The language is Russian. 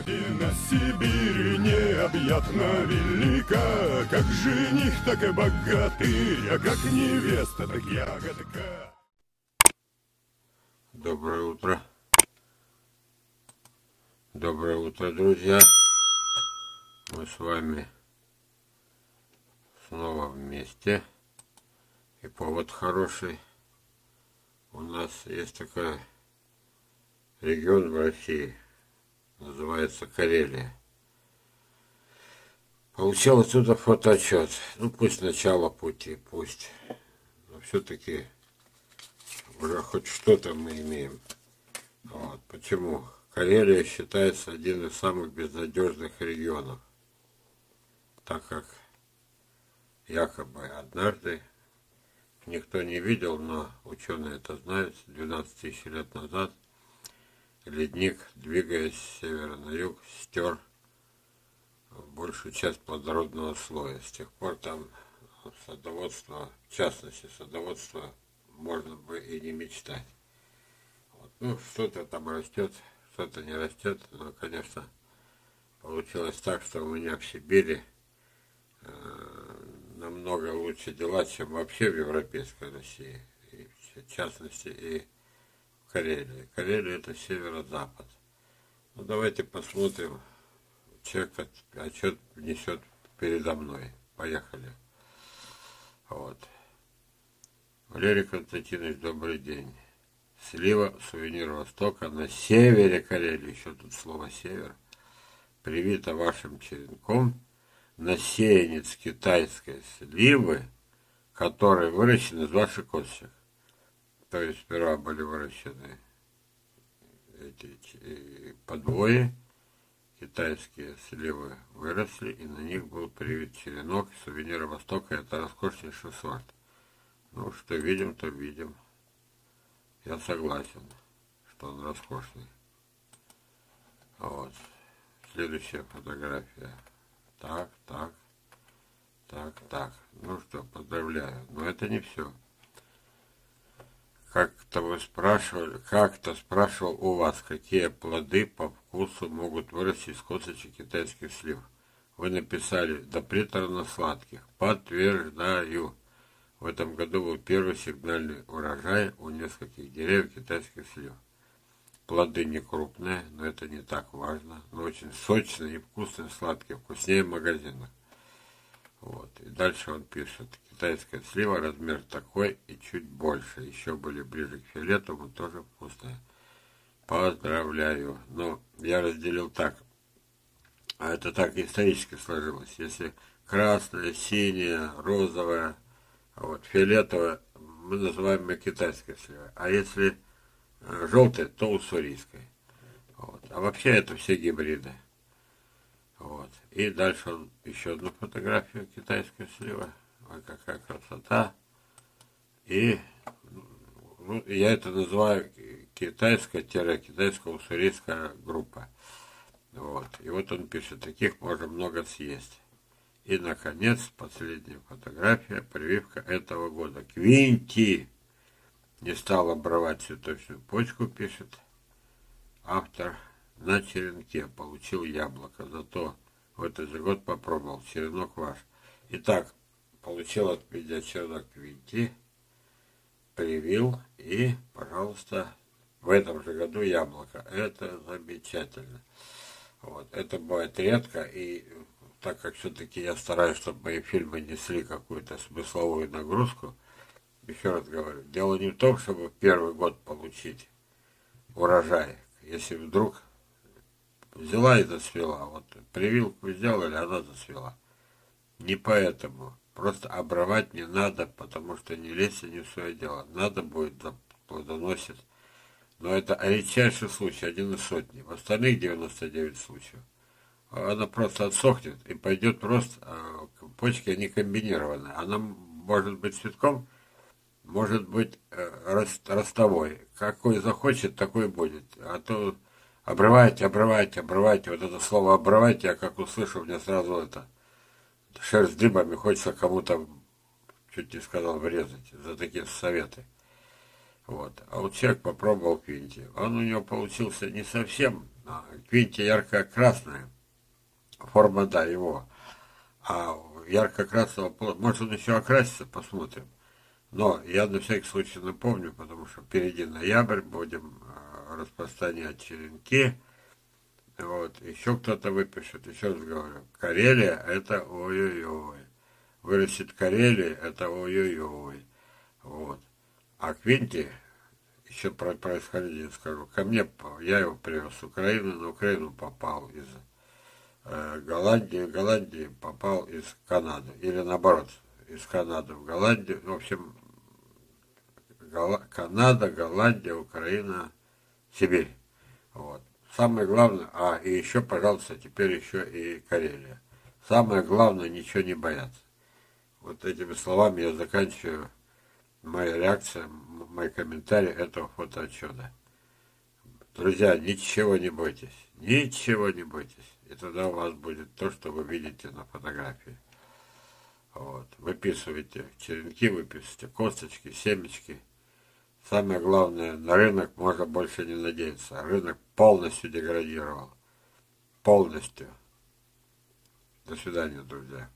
Родина Сибирь необъятно велика, как жених, так и богатырь, а как невеста, так ягодка. Доброе утро. Доброе утро, друзья. Мы с вами снова вместе. И повод хороший. У нас есть такой регион в России, называется Карелия. Получил отсюда фотоотчет. Ну, пусть начало пути, пусть. Но все-таки уже хоть что-то мы имеем. Вот. Почему? Карелия считается одним из самых безнадежных регионов, так как якобы однажды, никто не видел, но ученые это знают, 12 тысяч лет назад ледник, двигаясь с севера на юг, стер большую часть плодородного слоя. С тех пор там садоводство, в частности садоводство, можно бы и не мечтать. Вот. Ну, что-то там растет, что-то не растет, но, конечно, получилось так, что у меня в Сибири намного лучше дела, чем вообще в европейской России, и в частности и в Карелии. Карелия — это северо-запад. Ну, давайте посмотрим, человек отчет внесет передо мной. Поехали. Вот. Валерий Константинович, добрый день. Слива, сувенир Востока, на севере Карелии, еще тут слово «север», привита вашим черенком на сеянец китайской сливы, которые выращены из ваших косточек. То есть сперва были выращены эти подвои, китайские сливы выросли, и на них был привит черенок сувенира Востока. Это роскошнейший сорт. Ну, что видим, то видим. Я согласен, что он роскошный. Вот. Следующая фотография. Так. Ну что, поздравляю. Но это не все. Как-то спрашивал у вас, какие плоды по вкусу могут вырасти из косточек китайских слив. Вы написали: до приторно-сладких. Подтверждаю. В этом году был первый сигнальный урожай у нескольких деревьев китайских слив. Плоды не крупные, но это не так важно, но очень сочные и вкусные, сладкие, вкуснее магазинных. Вот. И дальше он пишет: китайская слива, размер такой и чуть больше. Еще были ближе к фиолетовому, тоже вкусные. Поздравляю. Но я разделил так. А это так исторически сложилось. Если красная, синяя, розовая, вот, фиолетовая, мы называем ее китайской сливой. А если желтая, то уссурийской. Вот. А вообще это все гибриды. Вот. И дальше он еще одну фотографию китайской сливы. Ой, какая красота. И ну, я это называю китайская-уссурийская группа. Вот. И вот он пишет: таких можно много съесть. И, наконец, последняя фотография, прививка этого года. Квинти не стал обрывать цветочную почку, пишет автор. На черенке получил яблоко, зато в этот же год попробовал. Черенок ваш. Итак, получил от меня черенок Квинти, привил, и, пожалуйста, в этом же году яблоко. Это замечательно. Вот. Это бывает редко, и так как все-таки я стараюсь, чтобы мои фильмы несли какую-то смысловую нагрузку, еще раз говорю, дело не в том, чтобы в первый год получить урожай. Если вдруг взяла и зацвела, вот прививку сделали, она зацвела. Не поэтому. Просто обрывать не надо, потому что не лезть не в свое дело. Надо будет плодоносить. Но это редчайший случай, один из сотни. В остальных 99 случаев она просто отсохнет и пойдет рост. Почки, они комбинированы. Она может быть цветком, может быть ростовой. Какой захочет, такой будет. А то обрывайте. Вот это слово обрывайте, я как услышу, мне сразу это шерсть дыбами, хочется кому-то, чуть не сказал, врезать за такие советы. Вот. А вот человек попробовал Квинти. Он у него получился не совсем Квинти ярко-красная. Форма, да, его. А ярко-красного, может, он еще окрасится, посмотрим. Но я на всякий случай напомню, потому что впереди ноябрь, будем распространять черенки. Вот, еще кто-то выпишет, еще раз говорю, Карелия это ой-ой-ой. Вырастет Карелия, это ой-ой-ой. Вот. А Квинти, еще про происхождение скажу, ко мне, я его привез с Украины, на Украину попал из Голландии попал из Канады. Или наоборот, из Канады в Голландию. В общем, Канада, Голландия, Украина, Сибирь. Вот. Самое главное, и еще, пожалуйста, теперь еще и Карелия. Самое главное, ничего не бояться. Вот этими словами я заканчиваю моя реакция, мои комментарии этого фотоотчета. Друзья, ничего не бойтесь. Ничего не бойтесь. И тогда у вас будет то, что вы видите на фотографии. Вот. Выписывайте черенки, выписывайте косточки, семечки. Самое главное, на рынок можно больше не надеяться. Рынок полностью деградировал. Полностью. До свидания, друзья.